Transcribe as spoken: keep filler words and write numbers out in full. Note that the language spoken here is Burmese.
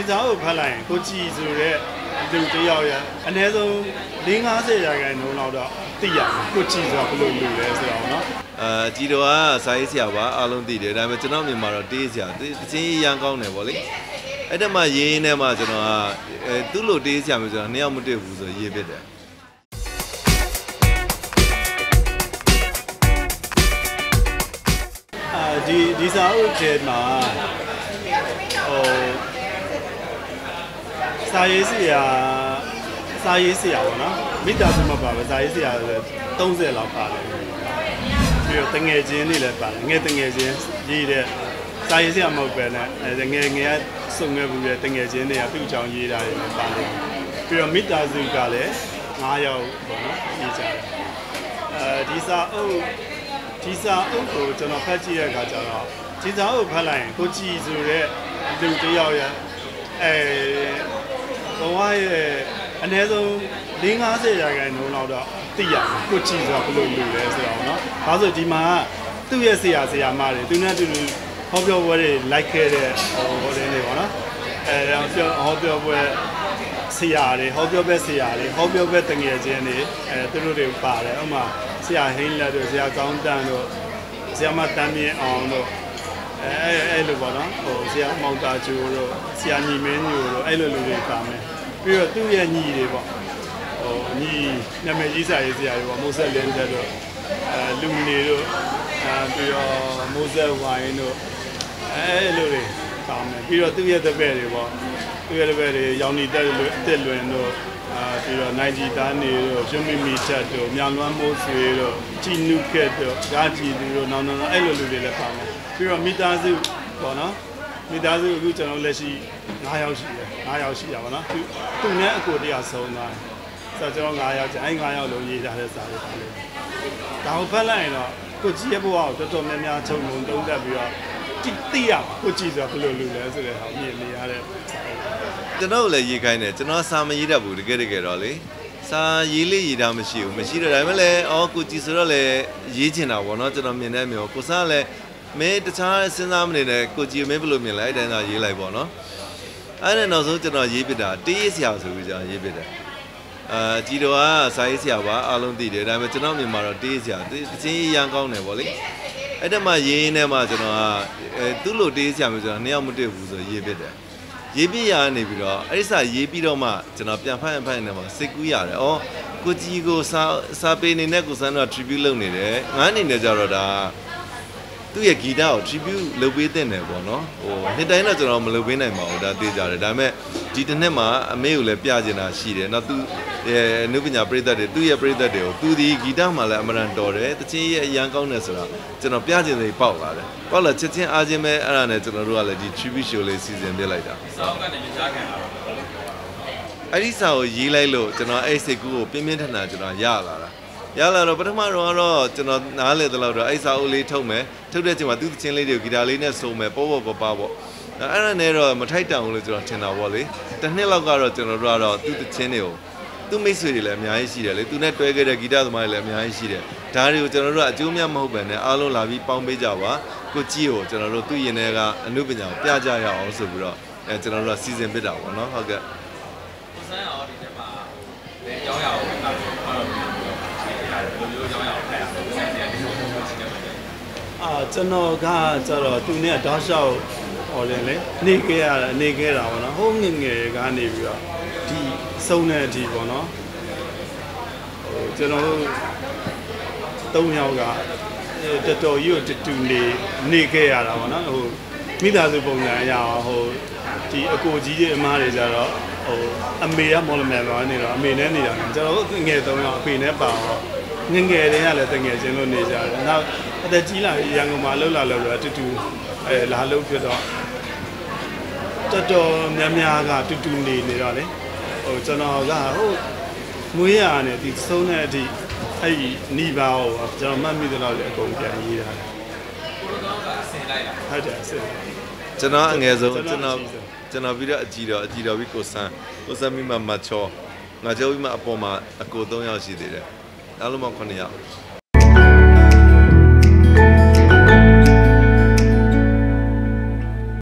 ဒီစာအုပ်ဖတ်လိုက်ရင်ကိုကြည်ဆိုတဲ့လူတယောက်ရဲ့အနည်းဆုံး၄၅၀ရာခိုင်နှုန်းလောက်တော့သိရမယ်ကိုကြည်ဆိုတာဘယ်လိုလူလဲဆိုတော့နော်အာကြည်တော်ကစာရေးဆရာပါအားလုံးသိတယ်ဒါပေမဲ့ကျွန်တော်မြန်မာတော့တေးဆရာတချင်းရန်ကောင်းတယ်ဗောလေအဲ့တမှာရေးရင်းနဲ့မှကျွန်တော်ကအဲသူ့လိုတေးဆရာမျိုးကျွန်တော်နှစ်ယောက်မတွေ့ဘူးဆိုရေးဖြစ်တယ်အာဒီဒီစာအုပ်ထဲမှာဟိုစာရေးဆရာစာရေးဆရာပေါ့နော်မိသားစုမပါပဲစာရေးဆရာလည်း၃၀လောက်ပါတယ်ပြီးတော့တငယ်ချင်းတွေလည်းပါတယ်ငယ်တငယ်ချင်းရေးတဲ့စာရေးဆရာမဟုတ်ပဲနဲ့အဲငယ်ငယ်စုံငယ်ဘူးတဲ့တငယ်ချင်းတွေကသူ့အကြောင်းရေးတာတွေလည်းပါတယ်ပြီးတော့မိသားစုကလည်း၅ယောက်ပေါ့နော်ရေးကြတယ်အဲဒီစာအုပ်ဒီစာအုပ်ကိုကျွန်တော်ဖတ်ကြည့်တဲ့အခါကျတော့ဒီစာအုပ်ဖတ်လိုက်ရင်ကိုကြည်ဆိုတဲ့လူတယောက်ရဲ့အဲဘဝရဲ့အနည်းဆုံး၄၅၀ရာခိုင်နှုန်းလောက်တော့သိရမယ်ကိုကြည်ဆိုတာဘယ်လိုလူလဲဆိုတော့နော်ဒါဆိုဒီမှာသူ့ရဲ့ဆရာဆရာမတွေသူနဲ့တူတူဟောပြောပွဲတွေလိုက်ခဲ့တဲ့ဟိုဟိုတွေနေပေါ့နော်အဲဟောပြောပွဲဆရာတွေဟောပြောပဲဆရာတွေဟောပြောပဲတငယ်ချင်းတွေအဲသူတို့တွေပါတယ်ဥပမာဆရာဟင်းလက်တို့ဆရာကောင်းတန်းတို့ဆရာမတန်းမြင့်အောင်တို့အဲအဲ့လိုပေါ့နော်ဟိုဆရာမောင်တာကျိုးတို့ဆရာညီမင်းညိုတို့အဲ့လိုလူတွေပါမယ်ပြီးတော့သူ့ရဲ့ညီတွေပေါ့ဟိုညီနာမည်ကြီးစာရေးဆရာတွေပေါ့မိုးဆက်လင်းတဲ့တို့အဲလူနေတို့အဲပြီးတော့မိုးဆက်ဝိုင်းတို့အဲ့လိုတွေပါမယ်ပြီးတော့သူ့ရဲ့တပည့်တွေပေါ့သူ့ရဲ့တပည့်တွေရောင်နီတက်လွင်တက်လွင်တို့အာပြီးတော့နိုင်ဂျီသားနေတို့ကျွမ်းမီမီချက်တို့မြောင်လွမ်းမိုးဆွေတို့ကြည်နုခက်တို့ဓာကြည်သူတို့နောက်နောက်အဲ့လိုလူတွေလည်းပါမယ်ပြီးတော့မိသားစုပေါ့နော်မိသားစုအခုကျွန်တော်လက်ရှိ၅ယောက်ရှိတယ်၅ယောက်ရှိတာပေါ့နော်သူသူနဲ့အကိုတရားဆုံးသွားတယ်ဆိုတော့ကျွန်တော်၅ယောက်ကျန်အဲ့၅ယောက်လုံးရေးထားတဲ့စာတွေပါလေဒါကိုဖတ်လိုက်ရင်တော့ကိုကြည်ရဲ့ဘဝကိုတော်တော်များများခြုံငုံတုံးတက်ပြီးတော့တိတိရကိုကြည်ဆိုတာဘယ်လိုလူလဲဆိုတဲ့ဟာမြင်နေရတဲ့ကျွန်တော်လည်းရေးခိုင်းတယ်ကျွန်တော်စာမရေးတတ်ဘူးတကယ်တကယ်တော့လေစာရေးလေးရေးတာမရှိဘူးမရှိတော့ဒါပေမဲ့လည်းအော်ကိုကြည်ဆိုတော့လည်းရေးချင်တာပေါ့နော်ကျွန်တော်မြင်တဲ့မျိုးကိုစားလည်းမင်းတခြားစဉ်းစားမနေနဲ့ကိုကြည်မင်းဘယ်လိုမြင်လဲအဲ့တိုင်းသာရေးလိုက်ပေါ့နော်အဲ့ဒါနောက်ဆုံးကျွန်တော်ရေးပြတာတေးဆရာဆိုပြီးကျွန်တော်ရေးပြတယ်အာကြည်တော်ကစာရေးဆရာပါအားလုံးသိတယ်ဒါပေမဲ့ကျွန်တော်မြန်မာတော့တေးဆရာတချင်းရန်ကောင်းတယ်ဗောလေအဲ့တမှာရေးရင်းနဲ့မှကျွန်တော်ကအဲသူ့လိုတေးဆရာမျိုးကျွန်တော်နှစ်ယောက်မတွေ့ဘူးဆိုရေးပြတယ်ရေးပြရနေပြီးတော့အဲ့ဒီစာရေးပြီးတော့မှကျွန်တော်ပြန်ဖတ်ရင်ဖတ်ရင်လည်းစိတ်ကူးရတယ်။အော်ကိုကြည်ကိုစာစာပေနေနဲ့ကိုစန်းတော့ tribute လုပ်နေတယ်။ငါအနေနဲ့ကြတော့ဒါသူ့ရဲ့ဂီတကို tribute လုပ်ပေးတဲ့နယ်ပေါ့နော်။ဟိုနှစ်တိုင်းတော့ကျွန်တော်မလုပ်ပေးနိုင်ပါဘူးဒါသိကြတယ်။ဒါပေမဲ့ဒီတစ်နှစ်မှာအမေကိုလည်းပြချင်တာရှိတယ်။နောက်သူရဲ့အနုပညာပရိသတ်တွေသူ့ရဲ့ပရိသတ်တွေကိုသူဒီဂီတမှာလည်းအမှန်တန်တော်တယ်။တချင်းရဲ့အရန်ကောင်းတယ်ဆိုတာကျွန်တော်ပြချင်စိတ်ပေါက်လာတယ်။ပေါက်လာချက်ချင်းအားချင်းပဲအဲ့ဒါနဲ့ကျွန်တော်တို့ကလည်းဒီ tribute show လေးစီစဉ်ပြလိုက်တာ။စောင်းကနေကြားခံလာတော့အဲ့ဒီစာကိုရေးလိုက်လို့ကျွန်တော်အဲ့စိတ်ကူးကိုပြင်းပြင်းထန်ထန်ကျွန်တော်ရလာတာရလာတော့ပထမတော့ကတော့ကျွန်တော်နားလေတလို့တော့အဲ့စာအုပ်လေးထုတ်မယ်ထုတ်တဲ့ချိန်မှာသူ့ချင်းလေးတွေကိုဂီတာလေးနဲ့စုံမယ်ပေါ့ပေါ့ပါပါပေါ့အဲ့ဒါနဲ့တော့မထိုက်တန်ဘူးလို့ကျွန်တော်ထင်တာပေါ့လေတစ်နှစ်လောက်ကတော့ကျွန်တော်တို့ကတော့သူ့ချင်းတွေကိုသူ့မိတ်ဆွေတွေလည်းအများကြီးရှိတယ်လေသူနဲ့တွဲခဲ့တဲ့ဂီတသမားတွေလည်းအများကြီးရှိတယ်ဒါတွေကိုကျွန်တော်တို့ကအကျိုးများမဟုတ်ပဲနဲ့အားလုံးလာပြီးပေါင်းပေးကြပါကိုကြည့်ကိုကျွန်တော်တို့သူ့ရင်ထဲကအနုပညာကိုပြကြရအောင်ဆိုပြီးတော့အဲကျွန်တော်တို့ကစီစဉ်ပေးတာပေါ့နော်ဟုတ်ကဲ့ကိုစန်းရောဒီထဲမှာလေအကြောင်းအရာကိုပြောတာဘယ်လိုအကြောင်းအရာကိုဖတ်ရအောင်ဆန်းဆန်းဒီလိုမျိုးရှိတယ်အာကျွန်တော်ကကျတော့သူနဲ့တောက်လျှောက်ဟောတယ်လေနေခဲ့ရတာနေခဲ့တာပေါ့နော်ဟိုးငငယ်ကနေပြီးတော့ဒီစုံတဲ့အထိပေါ့နော်ဟိုကျွန်တော်တို့သုံးယောက်ကတော်တော်ကြီးကိုတူနေနေခဲ့ရတာပေါ့နော်ဟိုမိသားစုပုံစံအရာဟိုဒီအကိုကြီးရဲ့အမားတွေကြတော့ဟိုအမေကမော်လမြိုင်ပါနေတော့အမေနဲ့နေတာကျွန်တော်တို့ငယ်သုံးယောက်အဖေနဲ့ပါတော့ငငယ်တွေကလည်းတငယ်ချင်းလို့နေကြတယ်နောက်အသက်ကြီးလာရန်ကုန်မှာလှုပ်လာလို့တော့တူတူအဲလာလို့ဖြစ်တော့တော်တော်များများကတူတူနေနေတော့လေဟိုကျွန်တော်ကဟိုမွေးရနဲ့ဒီသုံးတဲ့အထိအဲ့ဒီနီးပါဟိုကျွန်တော်မှတ်မိသလောက်လည်းအကုန်ပြန်ရေးတာတယ်ဟုတ်တယ်ဆင်ကျွန်တော်အငယ်ဆုံးကျွန်တော်ကျွန်တော်ပြီးတော့အကြည့်တော့အကြည့်တော့ပြီးကိုစန်းကိုစန်းပြီးမှမချောငါကြောပြီးမှအပေါ်မှာအကို၃ယောက်ရှိသေးတယ်အားလုံးပေါင်း9ယောက်